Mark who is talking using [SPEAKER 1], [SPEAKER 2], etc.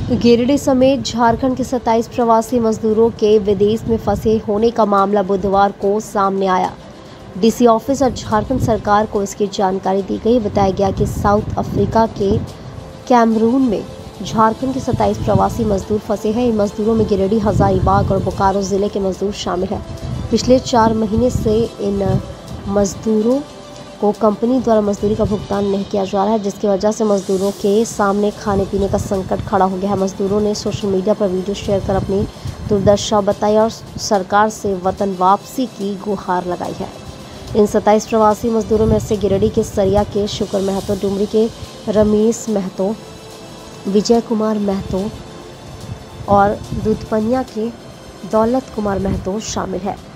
[SPEAKER 1] गिरिडीह समेत झारखंड के 27 प्रवासी मजदूरों के विदेश में फंसे होने का मामला बुधवार को सामने आया। डीसी ऑफिस और झारखंड सरकार को इसकी जानकारी दी गई। बताया गया कि साउथ अफ्रीका के कैमरून में झारखंड के 27 प्रवासी मजदूर फंसे हैं। इन मजदूरों में गिरिडीह, हजारीबाग और बोकारो जिले के मजदूर शामिल हैं। पिछले 4 महीने से इन मजदूरों को कंपनी द्वारा मजदूरी का भुगतान नहीं किया जा रहा है, जिसकी वजह से मजदूरों के सामने खाने पीने का संकट खड़ा हो गया है। मजदूरों ने सोशल मीडिया पर वीडियो शेयर कर अपनी दुर्दशा बताई और सरकार से वतन वापसी की गुहार लगाई है। इन 27 प्रवासी मजदूरों में से गिरिडीह के सरिया के शुक्र महतो, डुमरी के रमेश महतो, विजय कुमार महतो और दूधपनिया के दौलत कुमार महतो शामिल है।